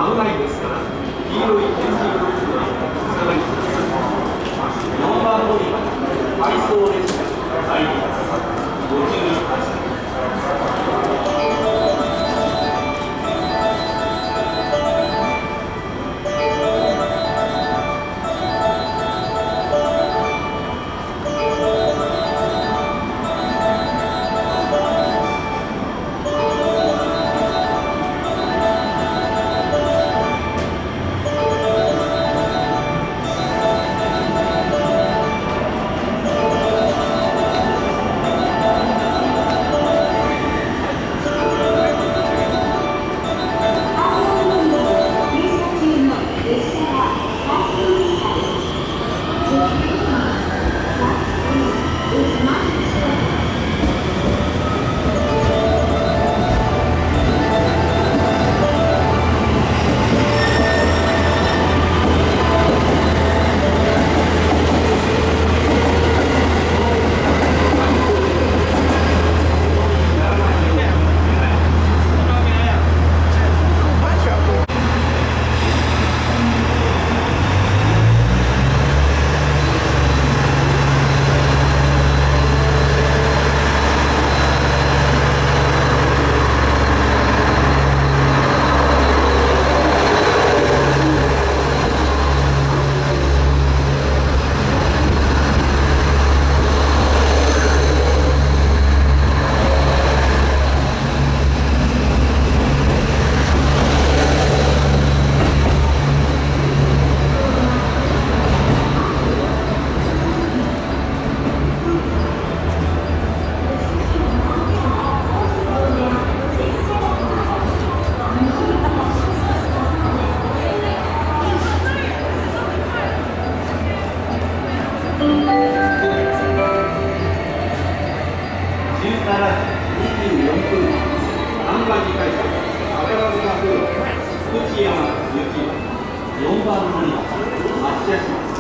危ないですから、黄色い点字ブロックはさらに4番乗り場に回送列車が入ります。ご注意ください。南蛮寺会社宝塚風呂福知山行き4番乗り場発車します。